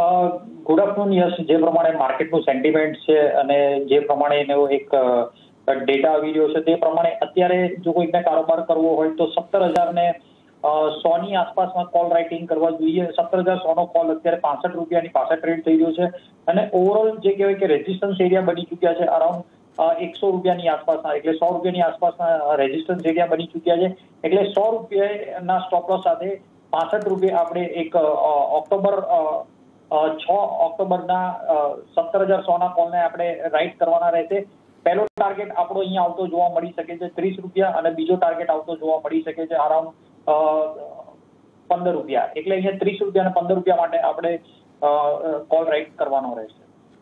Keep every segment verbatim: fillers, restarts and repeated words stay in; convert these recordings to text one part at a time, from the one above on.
Good afternoon યશ, જે પ્રમાણે માર્કેટનું sentiment છે અને જે પ્રમાણે એનો એક ડેટા આવી રહ્યો છે તે પ્રમાણે અત્યારે જો કોઈકને કારોબાર કરવો હોય તો સત્તર હજાર ને સો ની આસપાસમાં કોલ રાઇટિંગ કરવા જોઈએ. સત્તર હજાર સો નો કોલ અત્યારે પાસઠ રૂપિયાની પાસે ટ્રેડ થઈ રહ્યો છે અને ઓવરઓલ જે કહેવાય કે રેઝિસ્ટન્સ એરિયા બની ચુક્યા છે અરાઉન્ડ એકસો રૂપિયાની આસપાસના, એટલે સો રૂપિયાની આસપાસના રેઝિસ્ટન્સ એરિયા બની ચુક્યા છે. એટલે સો રૂપિયાના સ્ટોપ લોસ સાથે પાસઠ રૂપિયા આપણે એક ઓક્ટોબર છ ઓક્ટોબરના સત્તર હજાર સો ના કોલને આપણે રાઇટ કરવાના રહેશે. પહેલો ટાર્ગેટ આપણો અહીંયા આવતો જોવા મળી શકે છે ત્રીસ રૂપિયા અને બીજો ટાર્ગેટ આવતો જોવા મળી શકે છે અરાઉન્ડ પંદર રૂપિયા. એટલે અહીંયા ત્રીસ રૂપિયા અને પંદર રૂપિયા માટે આપણે કોલ રાઇટ કરવાનો રહેશે.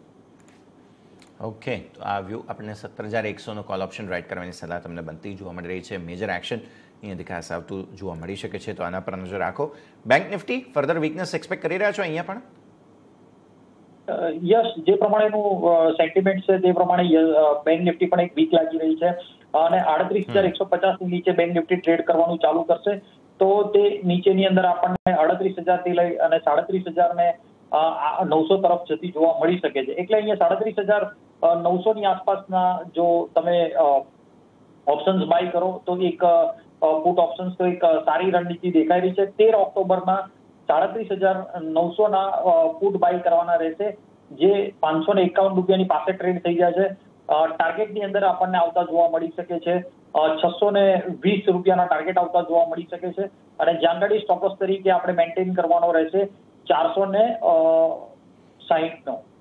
ઓકે, તો આ વ્યૂ આપણને સત્તર હજાર એકસોનો કોલ ઓપ્શન રાઇટ કરવાની સલાહ તમને બનતી જોવા મળી રહી છે. મેજર એક્શન અહીંયાથી ખાસ આવતું જોવા મળી શકે છે, તો આના પર નજર રાખો. Bank Nifty further weakness expect કરી રહ્યા છો અહીંયા પણ? યસ, જે પ્રમાણેનું સેન્ટિમેન્ટ છે તે પ્રમાણે બેંક નિફ્ટી પણ એક વીક લાગી રહી છે અને આડત્રીસ હજાર એકસો પચાસ ની નીચે બેંક નિફ્ટી ટ્રેડ કરવાનું ચાલુ કરશે. તો તે નીચેની અંદર આપણને અડત્રીસ હજાર થી લઈ અને સાડત્રીસ હજાર ને નવસો તરફ જતી જોવા મળી શકે છે. એટલે અહીંયા સાડત્રીસ હજાર નવસો ની આસપાસના જો તમે ઓપ્શન્સ બાય કરો તો એક પુટ ઓપ્શન્સ તો એક સારી રણનીતિ દેખાઈ રહી છે. તેર ઓક્ટોબરના સાડત્રીસ હજાર નવસો ના પુટ બાય કરવાના રહેશે, જે પાંચસો ને એકાવન રૂપિયાની પાસે ટ્રેડ થઈ જાય છે. ટાર્ગેટની અંદર આપણને આવતા જોવા મળી શકે છે છસો ને વીસ રૂપિયાના ટાર્ગેટ આવતા જોવા મળી શકે છે અને જાન્યુઆરી સ્ટોપ લોસ તરીકે આપણે મેન્ટેન કરવાનો રહેશે ચારસો ને સાહીઠ નો.